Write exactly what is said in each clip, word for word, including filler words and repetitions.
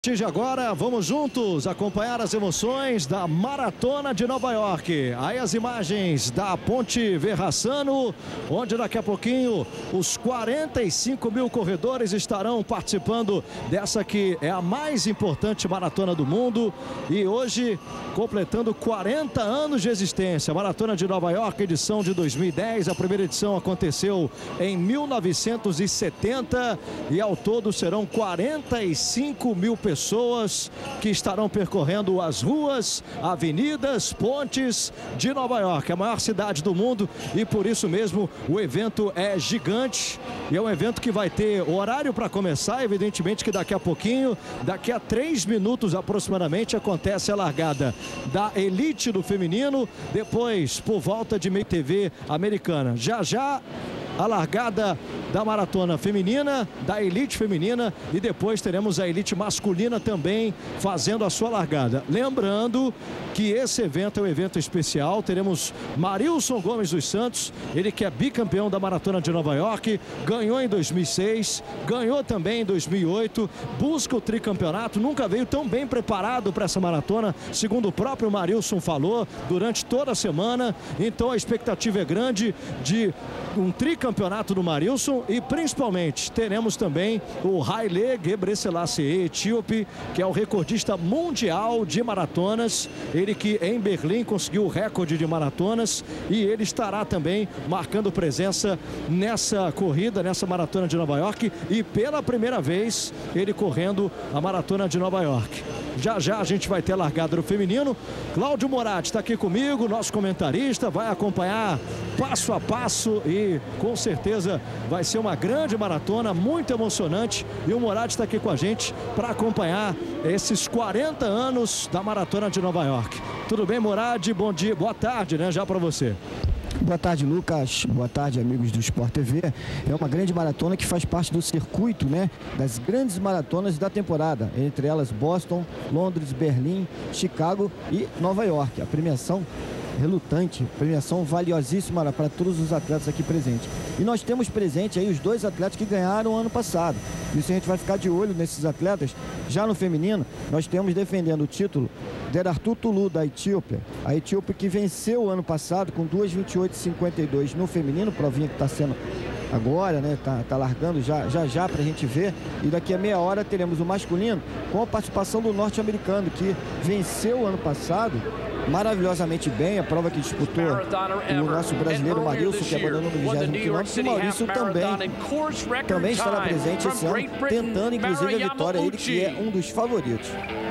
De agora, vamos juntos acompanhar as emoções da Maratona de Nova York. Aí as imagens da Ponte Verrazzano, onde daqui a pouquinho os quarenta e cinco mil corredores estarão participando dessa que é a mais importante maratona do mundo. E hoje, completando quarenta anos de existência, Maratona de Nova York, edição de dois mil e dez. A primeira edição aconteceu em mil novecentos e setenta e ao todo serão quarenta e cinco mil pessoas. pessoas que estarão percorrendo as ruas, avenidas, pontes de Nova York, a maior cidade do mundo, e por isso mesmo o evento é gigante e é um evento que vai ter horário para começar. Evidentemente que daqui a pouquinho, daqui a três minutos aproximadamente, acontece a largada da elite do feminino, depois por volta de meio T V americana. Já já a largada da maratona feminina, da elite feminina, e depois teremos a elite masculina também fazendo a sua largada. Lembrando que esse evento é um evento especial. Teremos Marilson Gomes dos Santos, ele que é bicampeão da Maratona de Nova York, ganhou em dois mil e seis, ganhou também em dois mil e oito, busca o tricampeonato, nunca veio tão bem preparado para essa maratona, segundo o próprio Marilson falou, durante toda a semana. Então a expectativa é grande de um tricampeonato do Marilson, e principalmente teremos também o Haile Gebrselassie, etíope, que é o recordista mundial de maratonas, ele que em Berlim conseguiu o recorde de maratonas, e ele estará também marcando presença nessa corrida, nessa maratona de Nova York, e pela primeira vez ele correndo a maratona de Nova York. Já já a gente vai ter a largada do feminino. Cláudio Moratti está aqui comigo, nosso comentarista, vai acompanhar passo a passo e com certeza vai ser uma grande maratona, muito emocionante, e o Moratti está aqui com a gente para acompanhar esses quarenta anos da Maratona de Nova York. Tudo bem, Moratti? Bom dia, boa tarde, né, já para você. Boa tarde, Lucas. Boa tarde, amigos do Sport T V. É uma grande maratona que faz parte do circuito, né, das grandes maratonas da temporada, entre elas Boston, Londres, Berlim, Chicago e Nova York. A premiação relutante, premiação valiosíssima para todos os atletas aqui presentes. E nós temos presente aí os dois atletas que ganharam ano passado. Isso a gente vai ficar de olho nesses atletas. Já no feminino, nós temos defendendo o título Derartu Tulu, da Etiópia. A Etiópia que venceu o ano passado com duas vinte e oito e cinquenta e dois no feminino, provinha que está sendo agora, né? Tá, tá largando já já, já para a gente ver. E daqui a meia hora teremos o masculino com a participação do norte-americano, que venceu o ano passado maravilhosamente bem, a prova que disputou o nosso brasileiro Marilson, que abandonou no vigésimo quilômetro, e o Maurício também, também estará presente esse ano, tentando inclusive a vitória, ele que é um dos favoritos.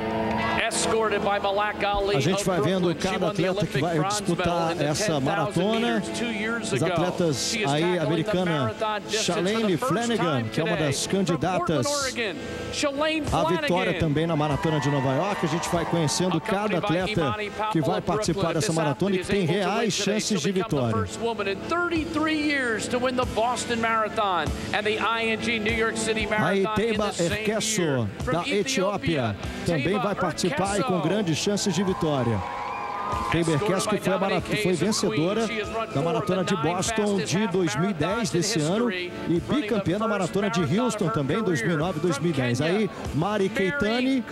A gente vai vendo cada atleta que vai disputar essa maratona. As atletas aí, a americana Shalane Flanagan, que é uma das candidatas à vitória também na Maratona de Nova York. A gente vai conhecendo cada atleta que vai participar dessa maratona e que tem reais chances de vitória. Aí Teiba Erkesso, da Etiópia, também vai participar e com grandes chances de vitória. Teiba Erkesso, que foi, a foi vencedora da Maratona de Boston de dois mil e dez desse ano e bicampeã da Maratona de Houston também, dois mil e nove e dois mil e dez. Aí Mari Keitany,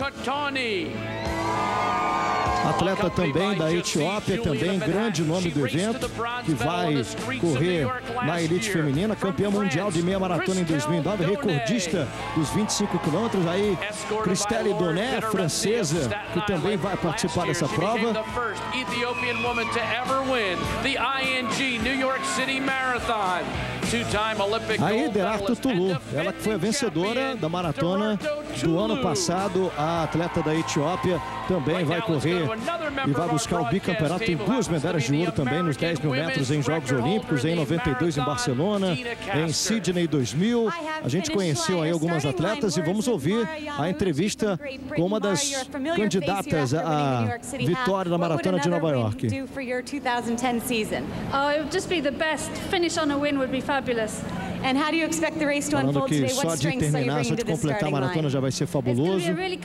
atleta também da Etiópia, também grande nome do evento, que vai correr na elite feminina, campeã mundial de meia maratona em dois mil e nove, recordista dos vinte e cinco quilômetros. Aí Christelle Doné, francesa, que também vai participar dessa prova. Aí Derartu Tulu, ela que foi a vencedora da maratona do ano passado, a atleta da Etiópia, também vai correr e vai buscar o bicampeonato. Tem duas medalhas de ouro também nos dez mil metros em Jogos Olímpicos, em noventa e dois em Barcelona, em Sydney dois mil. A gente conheceu aí algumas atletas e vamos ouvir a entrevista com uma das candidatas à vitória da Maratona de Nova York. Falando que só de terminar, só de completar a maratona já vai ser fabuloso.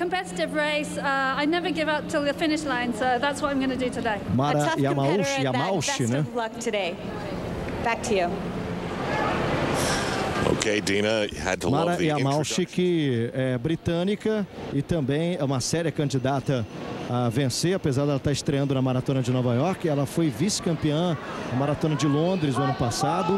Mara Yamauchi, Yamauchi, né? Okay, Dina had to Mara love the Yamalchi, que é britânica e também é uma séria candidata a vencer, apesar dela estar estreando na Maratona de Nova York. Ela foi vice-campeã na Maratona de Londres no ano passado.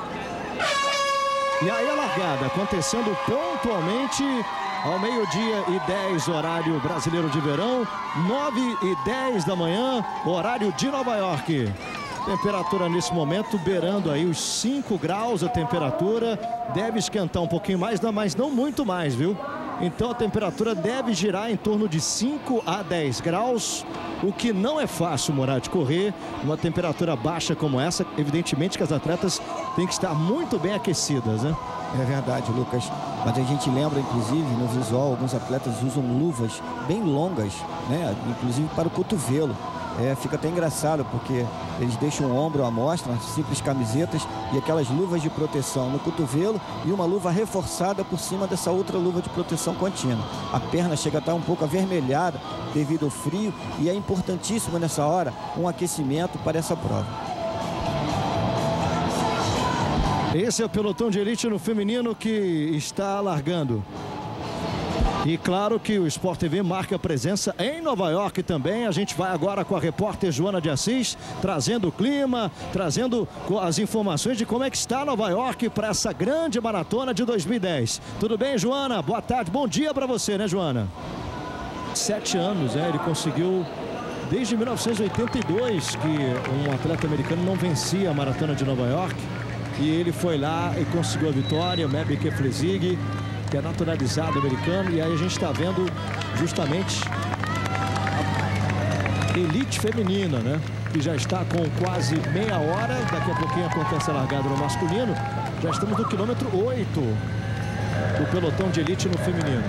E aí a largada acontecendo pontualmente ao meio-dia e dez, horário brasileiro de verão, nove e dez da manhã, horário de Nova York. Temperatura nesse momento beirando aí os cinco graus a temperatura. Deve esquentar um pouquinho mais, mas não muito mais, viu? Então a temperatura deve girar em torno de cinco a dez graus, o que não é fácil, Morad, de correr uma temperatura baixa como essa. Evidentemente que as atletas têm que estar muito bem aquecidas, né? É verdade, Lucas. Mas a gente lembra, inclusive, no visual, alguns atletas usam luvas bem longas, né? Inclusive para o cotovelo. É, fica até engraçado, porque eles deixam o ombro à mostra, simples camisetas e aquelas luvas de proteção no cotovelo e uma luva reforçada por cima dessa outra luva de proteção contínua. A perna chega a estar um pouco avermelhada devido ao frio e é importantíssimo nessa hora um aquecimento para essa prova. Esse é o pelotão de elite no feminino que está largando. E claro que o Sport T V marca presença em Nova York também. A gente vai agora com a repórter Joana de Assis, trazendo o clima, trazendo as informações de como é que está Nova York para essa grande maratona de dois mil e dez. Tudo bem, Joana? Boa tarde, bom dia para você, né, Joana? Sete anos, né? Ele conseguiu, desde mil novecentos e oitenta e dois, que um atleta americano não vencia a maratona de Nova York. E ele foi lá e conseguiu a vitória, o Meb Keflezig, que é naturalizado americano. E aí a gente está vendo justamente a elite feminina, né? Que já está com quase meia hora. Daqui a pouquinho acontece a largada no masculino. Já estamos no quilômetro oito do pelotão de elite no feminino.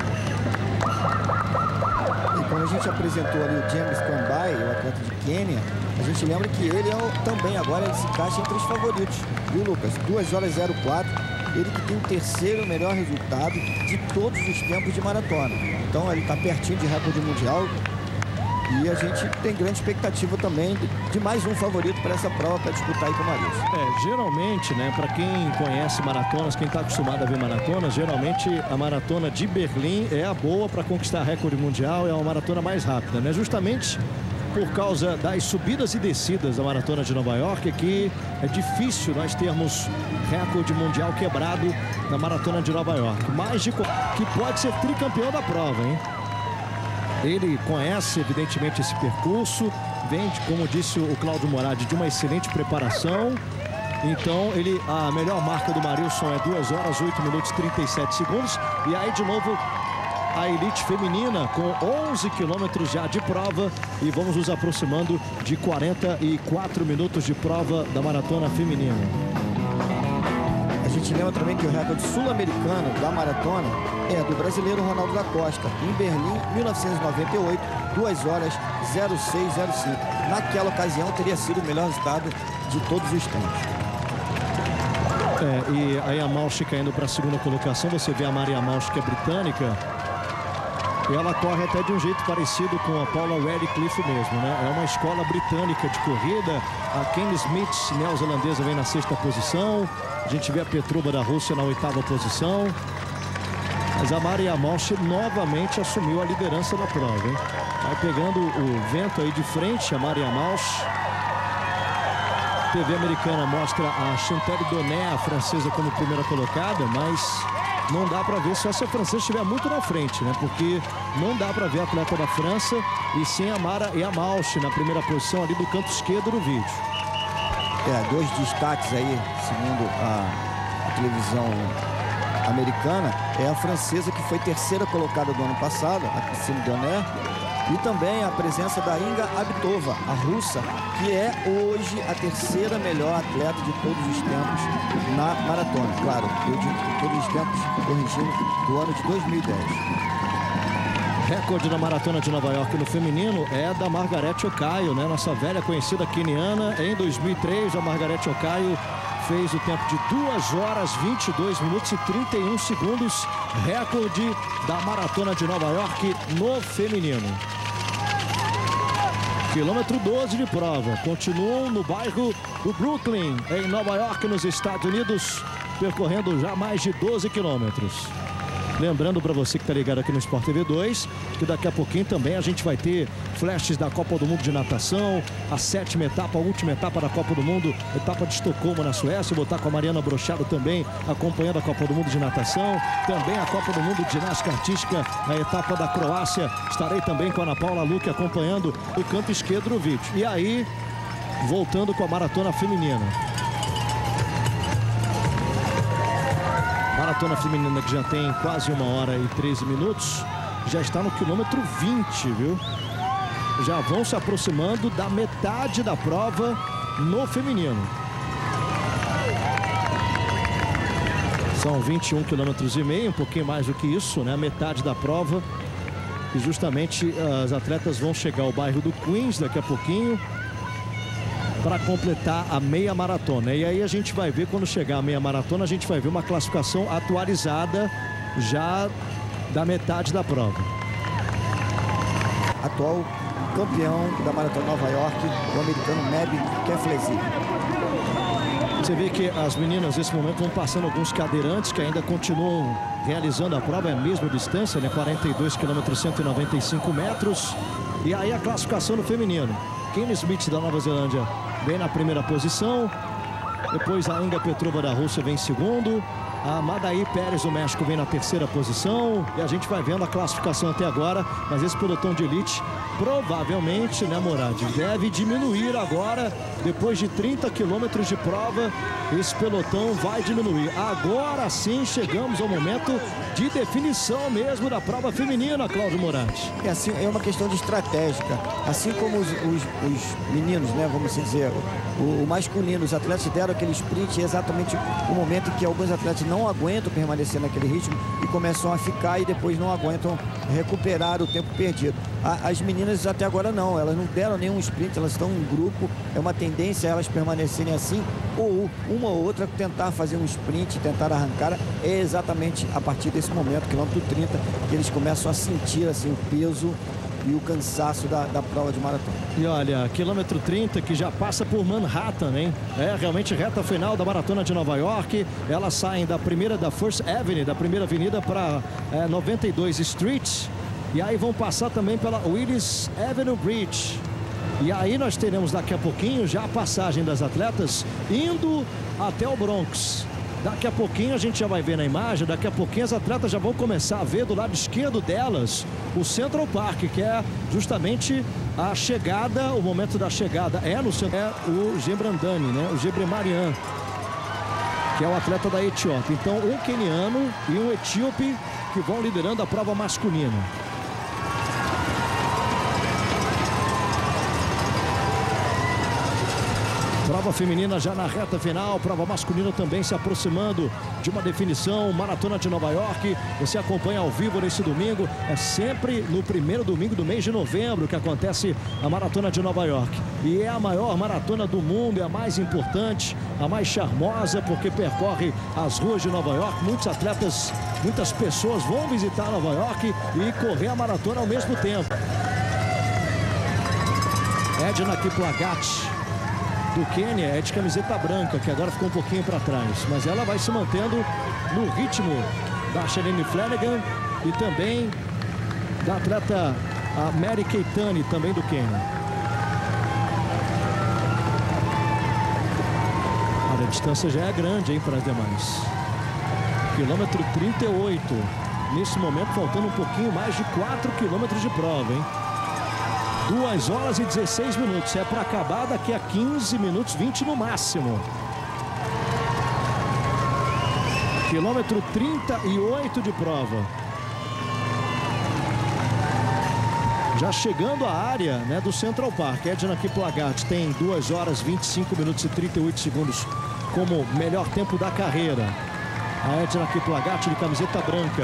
E quando a gente apresentou ali o James Kambai, o atleta de Quênia, a gente lembra que ele é o, também agora ele se encaixa entre os favoritos, viu, Lucas? duas horas zero quatro, ele que tem o terceiro melhor resultado de todos os tempos de maratona. Então ele está pertinho de recorde mundial e a gente tem grande expectativa também de, de mais um favorito para essa prova para disputar aí com o Marius. É, geralmente, né, para quem conhece maratonas, quem está acostumado a ver maratonas, geralmente a maratona de Berlim é a boa para conquistar recorde mundial, é uma maratona mais rápida, né? Justamente por causa das subidas e descidas da maratona de Nova York, que é difícil nós termos recorde mundial quebrado na maratona de Nova York. Mas de, que pode ser tricampeão da prova, hein? Ele conhece, evidentemente, esse percurso, vem, de, como disse o Cláudio Morad, de uma excelente preparação. Então, ele, a melhor marca do Marilson é duas horas, oito minutos e trinta e sete segundos. E aí, de novo, a elite feminina com onze quilômetros já de prova e vamos nos aproximando de quarenta e quatro minutos de prova da maratona feminina. A gente lembra também que o recorde sul-americano da maratona é do brasileiro Ronaldo da Costa, em Berlim, mil novecentos e noventa e oito, duas horas zero seis zero cinco. Naquela ocasião teria sido o melhor resultado de todos os tempos. É, e a Yamalchi caindo para a segunda colocação, você vê a Mari Yamalchi, que é britânica. E ela corre até de um jeito parecido com a Paula Radcliffe mesmo, né? É uma escola britânica de corrida. A Kenny Smith, neozelandesa, vem na sexta posição. A gente vê a Petruba da Rússia na oitava posição. Mas a Mari Yamalchi novamente assumiu a liderança da prova, hein? Vai pegando o vento aí de frente, a Mari Yamalchi. A T V americana mostra a Chantal Donnet, a francesa, como primeira colocada, mas não dá para ver só se a francesa estiver muito na frente, né? Porque não dá para ver a atleta da França e sim a Mara Yamalchi na primeira posição ali do canto esquerdo do vídeo. É, dois destaques aí, segundo a, a televisão americana, é a francesa que foi terceira colocada do ano passado, a Christine Donnet, e também a presença da Inga Abitova, a russa, que é hoje a terceira melhor atleta de todos os tempos na maratona. Claro, eu digo de todos os tempos, corrigindo, do ano de dois mil e dez. Recorde da maratona de Nova York no feminino é da Margarete Ocaio, né? Nossa velha conhecida queniana. Em dois mil e três, a Margarete Ocaio fez o tempo de duas horas, vinte e dois minutos e trinta e um segundos. Recorde da maratona de Nova York no feminino. Quilômetro doze de prova. Continuam no bairro do Brooklyn, em Nova York, nos Estados Unidos. percorrendo já mais de doze quilômetros. Lembrando para você que está ligado aqui no Sport T V dois, que daqui a pouquinho também a gente vai ter flashes da Copa do Mundo de natação, a sétima etapa, a última etapa da Copa do Mundo, etapa de Estocolmo na Suécia. Eu vou estar com a Mariana Brochado também acompanhando a Copa do Mundo de natação, também a Copa do Mundo de ginástica artística, a etapa da Croácia. Estarei também com a Ana Paula Luque acompanhando o canto esquerdo do vídeo. E aí, voltando com a maratona feminina. Maratona feminina que já tem quase uma hora e treze minutos, já está no quilômetro vinte, viu? Já vão se aproximando da metade da prova no feminino. São vinte e um quilômetros e meio, um pouquinho mais do que isso, né? A metade da prova. E justamente as atletas vão chegar ao bairro do Queens daqui a pouquinho, para completar a meia maratona. E aí a gente vai ver, quando chegar a meia maratona, a gente vai ver uma classificação atualizada já da metade da prova. Atual campeão da Maratona Nova York, o americano Meb Keflezig. Você vê que as meninas nesse momento vão passando alguns cadeirantes que ainda continuam realizando a prova, é a mesma distância, né? quarenta e dois quilômetros, cento e noventa e cinco metros. E aí a classificação no feminino. Kenny Smith da Nova Zelândia vem na primeira posição. Depois a Inga Petrova da Rússia vem em segundo. A Madaí Pérez do México vem na terceira posição. E a gente vai vendo a classificação até agora. Mas esse pelotão de elite provavelmente, né, Morad, deve diminuir agora. Depois de trinta quilômetros de prova, esse pelotão vai diminuir. Agora sim chegamos ao momento de definição mesmo da prova feminina, Cláudio Morad. É, assim, é uma questão de estratégica. Assim como os, os, os meninos, né, vamos assim dizer, o, o masculino, os atletas deram aquele sprint, é exatamente o momento em que alguns atletas não aguentam permanecer naquele ritmo e começam a ficar e depois não aguentam recuperar o tempo perdido. A, as meninas até agora não, elas não deram nenhum sprint, elas estão em grupo, é uma tendência elas permanecerem assim, ou uma ou outra tentar fazer um sprint, tentar arrancar. É exatamente a partir desse momento, quilômetro trinta, que eles começam a sentir assim o peso e o cansaço da, da prova de maratona. E olha, quilômetro trinta que já passa por Manhattan, hein? É realmente reta final da maratona de Nova York. Elas saem da primeira, da First Avenue, da primeira avenida para é, noventa e dois Street. E aí vão passar também pela Willis Avenue Bridge. E aí nós teremos daqui a pouquinho já a passagem das atletas indo até o Bronx. Daqui a pouquinho a gente já vai ver na imagem, daqui a pouquinho as atletas já vão começar a ver do lado esquerdo delas o Central Park, que é justamente a chegada, o momento da chegada é no centro, é o Gebrandani, né? O Gebremarian, que é o atleta da Etiópia. Então um queniano e um etíope que vão liderando a prova masculina. Prova feminina já na reta final, prova masculina também se aproximando de uma definição. Maratona de Nova York, você acompanha ao vivo nesse domingo. É sempre no primeiro domingo do mês de novembro que acontece a Maratona de Nova York. E é a maior maratona do mundo, é a mais importante, a mais charmosa, porque percorre as ruas de Nova York. Muitos atletas, muitas pessoas vão visitar Nova York e correr a maratona ao mesmo tempo. Edna Kiplagat do Quênia é de camiseta branca, que agora ficou um pouquinho para trás, mas ela vai se mantendo no ritmo da Shalini Flanagan e também da atleta a Mary Keitany, também do Quênia. Olha, a distância já é grande, hein, para as demais. Quilômetro trinta e oito. Nesse momento faltando um pouquinho mais de quatro quilômetros de prova, hein? duas horas e dezesseis minutos. É para acabar daqui a quinze minutos, vinte no máximo. Quilômetro trinta e oito de prova. Já chegando à área, né, do Central Park. Edna Kiplagat tem duas horas, vinte e cinco minutos e trinta e oito segundos como melhor tempo da carreira. A Edna Kiplagat de camiseta branca.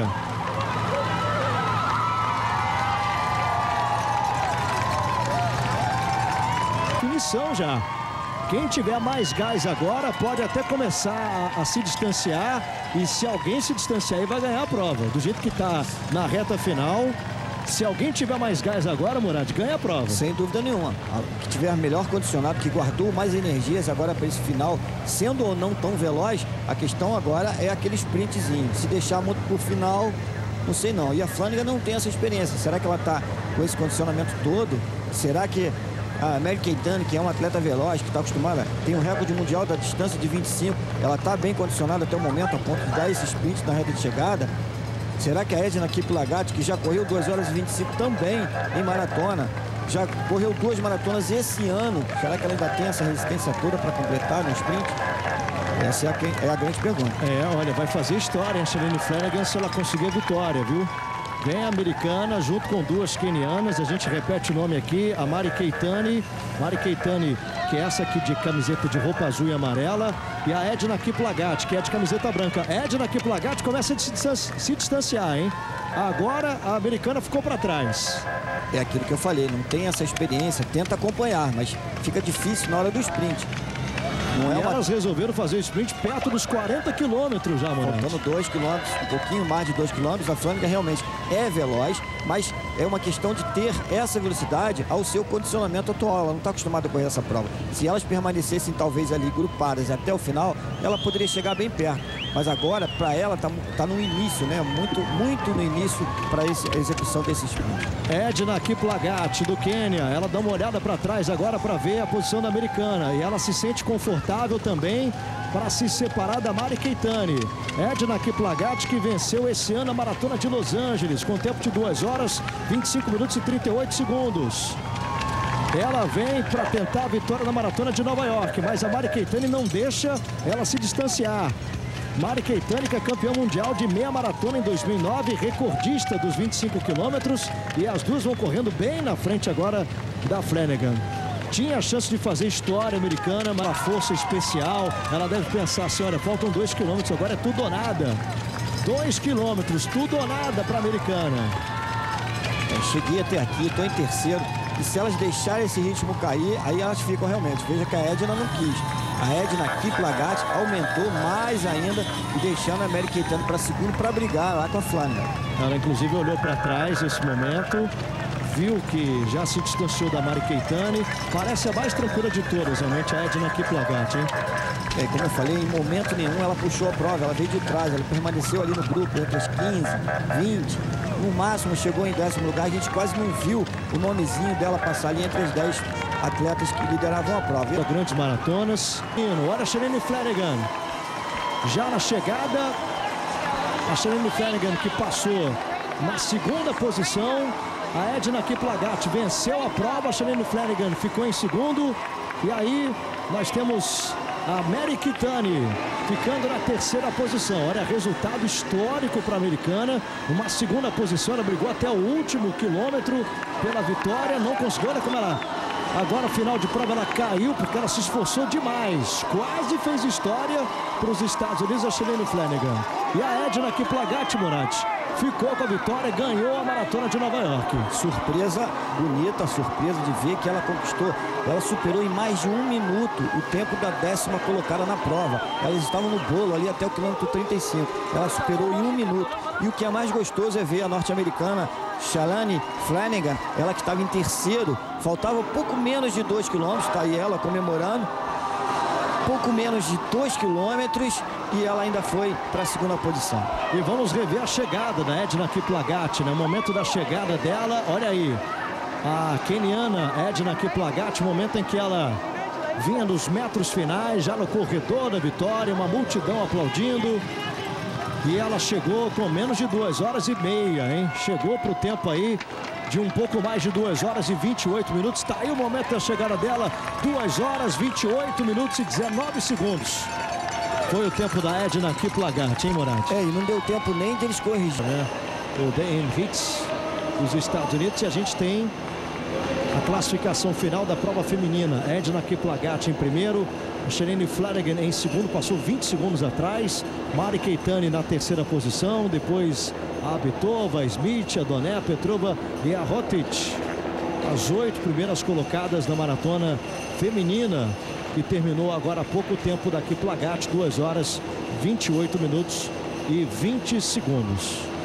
Já. Quem tiver mais gás agora pode até começar a, a se distanciar, e se alguém se distanciar aí vai ganhar a prova. Do jeito que está na reta final, Se alguém tiver mais gás agora, Murad, ganha a prova. Sem dúvida nenhuma. O que tiver melhor condicionado, que guardou mais energias agora para esse final, sendo ou não tão veloz, a questão agora é aquele sprintzinho. Se deixar muito por final, não sei não. E a Flanagan não tem essa experiência. Será que ela está com esse condicionamento todo? Será que a Mary Keitany, que é uma atleta veloz, que está acostumada, tem um recorde mundial da distância de vinte e cinco, ela está bem condicionada até o momento, a ponto de dar esse sprint na reta de chegada? Será que a Edna Kiplagat, que já correu duas horas e vinte e cinco também em maratona, já correu duas maratonas esse ano, será que ela ainda tem essa resistência toda para completar no sprint? Essa é a, é a grande pergunta. É, olha, vai fazer história, hein, Shalane Flanagan, se ela conseguir a vitória, viu? Vem a americana junto com duas quenianas, a gente repete o nome aqui, a Mary Keitany, Mary Keitany, que é essa aqui de camiseta de roupa azul e amarela, e a Edna Kiplagat, que é de camiseta branca. Edna Kiplagat começa a se, distanci se distanciar, hein? Agora a americana ficou para trás. É aquilo que eu falei, não tem essa experiência, tenta acompanhar, mas fica difícil na hora do sprint. Não é uma... Elas resolveram fazer o sprint perto dos quarenta quilômetros já, mano. Faltando dois quilômetros, um pouquinho mais de dois quilômetros. A Flanagan realmente é veloz, mas é uma questão de ter essa velocidade ao seu condicionamento atual. Ela não está acostumada a correr essa prova. Se elas permanecessem talvez ali grupadas até o final, ela poderia chegar bem perto. Mas agora, para ela, tá, tá no início, né? Muito, muito no início para a execução desse sprint. Edna Kiplagat, do Quênia. Ela dá uma olhada para trás agora para ver a posição da americana. E ela se sente confortável também para se separar da Mary Keitany. Edna Kiplagat, que venceu esse ano a Maratona de Los Angeles, com tempo de duas horas, vinte e cinco minutos e trinta e oito segundos. Ela vem para tentar a vitória na Maratona de Nova York, mas a Mary Keitany não deixa ela se distanciar. Mary Keitany, que é campeã mundial de meia maratona em dois mil e nove, recordista dos vinte e cinco quilômetros, e as duas vão correndo bem na frente agora da Flanagan. Tinha a chance de fazer história americana, mas a força especial, ela deve pensar assim, olha, faltam dois quilômetros, agora é tudo ou nada. Dois quilômetros, tudo ou nada para a americana. Eu cheguei até aqui, estou em terceiro, e se elas deixarem esse ritmo cair, aí elas ficam realmente. Veja que a Edna não quis. A Edna Kiplagat aumentou mais ainda e deixando a Mary Keitany para segundo para brigar lá com a Flanagan. Ela inclusive olhou para trás nesse momento, viu que já se distanciou da Mary Keitany. Parece a mais tranquila de todas, realmente, a Edna Kiplagat, hein? É, como eu falei, em momento nenhum ela puxou a prova, ela veio de trás, ela permaneceu ali no grupo entre as quinze, vinte, no máximo chegou em décimo lugar. A gente quase não viu o nomezinho dela passar ali entre as dez atletas que lideravam a prova. E... Grandes maratonas. Olha a Shalane Flanagan. Já na chegada, a Shalane Flanagan, que passou na segunda posição. A Edna Kiplagat venceu a prova, a Shalane Flanagan ficou em segundo. E aí nós temos a Mary Keitany ficando na terceira posição. Olha, resultado histórico para a americana. Uma segunda posição, ela brigou até o último quilômetro pela vitória. Não conseguiu, olha como ela... Agora, no final de prova, ela caiu porque ela se esforçou demais. Quase fez história para os Estados Unidos, a Shalane Flanagan. E a Edna Kiplagat, Moratti, ficou com a vitória, ganhou a Maratona de Nova York. Surpresa bonita, surpresa de ver que ela conquistou. Ela superou em mais de um minuto o tempo da décima colocada na prova. Elas estavam no bolo ali até o quilômetro trinta e cinco. Ela superou em um minuto. E o que é mais gostoso é ver a norte-americana Shalane Flanagan, ela que estava em terceiro, faltava pouco menos de dois quilômetros, tá aí ela comemorando, pouco menos de dois quilômetros, e ela ainda foi para a segunda posição. E vamos rever a chegada da Edna Kiplagat, né? O momento da chegada dela, olha aí, a queniana Edna Kiplagat, momento em que ela vinha nos metros finais, já no corredor da vitória, uma multidão aplaudindo. E ela chegou com menos de duas horas e meia, hein? Chegou para o tempo aí de um pouco mais de duas horas e vinte e oito minutos. Está aí o momento da chegada dela, duas horas, vinte e oito minutos e dezenove segundos. Foi o tempo da Edna Kiplagat, hein, Moratti? É, e não deu tempo nem deles corrigir, né? O D N Hits dos Estados Unidos, e a gente tem a classificação final da prova feminina. Edna Kiplagat em primeiro, a Shalane Flanagan em segundo, passou vinte segundos atrás. Mary Keitany na terceira posição, depois a Abitova, a Smith, a Doné, a Petrova e a Rotic. As oito primeiras colocadas na maratona feminina, que terminou agora há pouco tempo da Kiplagat, duas horas, vinte e oito minutos e vinte segundos.